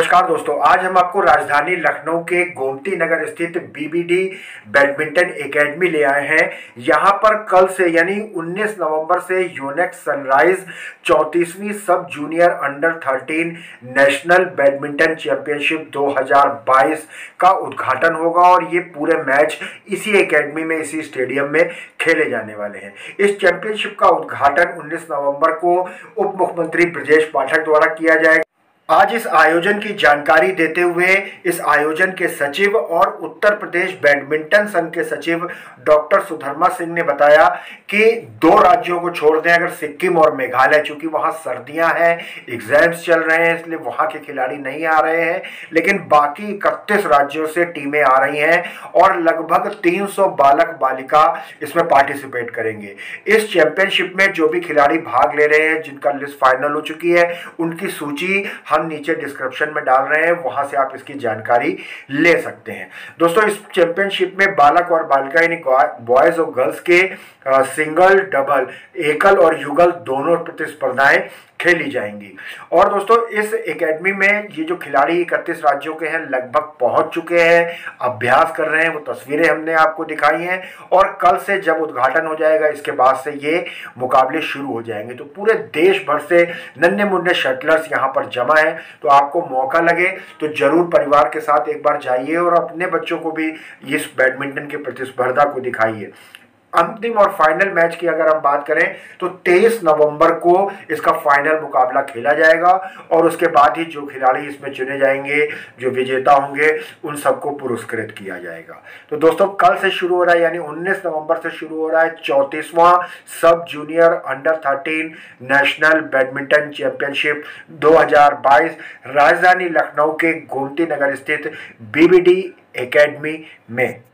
नमस्कार दोस्तों, आज हम आपको राजधानी लखनऊ के गोमती नगर स्थित बीबीडी बैडमिंटन एकेडमी ले आए हैं। यहां पर कल से यानी 19 नवंबर से यूनेक्स सनराइज 34वीं sub junior under 13 national badminton championship 2022 का उद्घाटन होगा और ये पूरे मैच इसी एकेडमी में, इसी स्टेडियम में खेले जाने वाले हैं। इस चैंपियनशिप का उद्घाटन 19 नवंबर को उप मुख्यमंत्री ब्रजेश पाठक द्वारा किया जाएगा। आज इस आयोजन की जानकारी देते हुए इस आयोजन के सचिव और उत्तर प्रदेश बैडमिंटन संघ के सचिव डॉक्टर सुधर्मा सिंह ने बताया कि 2 राज्यों को छोड़ दें, अगर सिक्किम और मेघालय, चूंकि वहां सर्दियां हैं, एग्जाम्स चल रहे हैं, इसलिए वहां के खिलाड़ी नहीं आ रहे हैं, लेकिन बाकी 31 राज्यों से टीमें आ रही हैं और लगभग 300 बालक बालिका इसमें पार्टिसिपेट करेंगे। इस चैंपियनशिप में जो भी खिलाड़ी भाग ले रहे हैं, जिनका लिस्ट फाइनल हो चुकी है, उनकी सूची हम नीचे डिस्क्रिप्शन में डाल रहे हैं, वहां से आप इसकी जानकारी ले सकते हैं। दोस्तों, इस चैंपियनशिप में बालक और बालिका यानी बॉयज और गर्ल्स के सिंगल, डबल, एकल और युगल दोनों प्रतिस्पर्धाएं खेली जाएंगी। और दोस्तों, इस एकेडमी में ये जो खिलाड़ी 31 राज्यों के हैं लगभग पहुंच चुके हैं, अभ्यास कर रहे हैं। वो तस्वीरें हमने आपको दिखाई हैं और कल से जब उद्घाटन हो जाएगा, इसके बाद से ये मुकाबले शुरू हो जाएंगे। तो पूरे देश भर से नन्हे मुन्ने शटलर्स यहाँ पर जमा है। तो आपको मौका लगे तो जरूर परिवार के साथ एक बार जाइए और अपने बच्चों को भी इस बैडमिंटन की प्रतिस्पर्धा को दिखाइए। अंतिम और फाइनल मैच की अगर हम बात करें तो 23 नवंबर को इसका फाइनल मुकाबला खेला जाएगा और उसके बाद ही जो खिलाड़ी इसमें चुने जाएंगे, जो विजेता होंगे, उन सबको पुरस्कृत किया जाएगा। तो दोस्तों, कल से शुरू हो रहा है, यानी 19 नवंबर से शुरू हो रहा है 34वां sub junior under 13 national badminton championship 2022 राजधानी लखनऊ के गोमती नगर स्थित बीबीडी एकेडमी में।